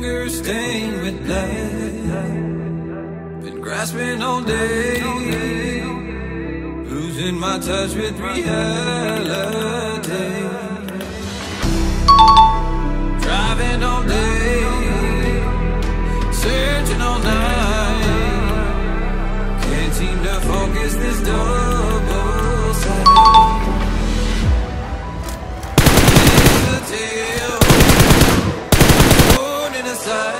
fingers stained with blood. Been grasping all day, losing my touch with reality. Driving all day, searching all night, can't seem to focus this double sight. It's a tale, born in a sight.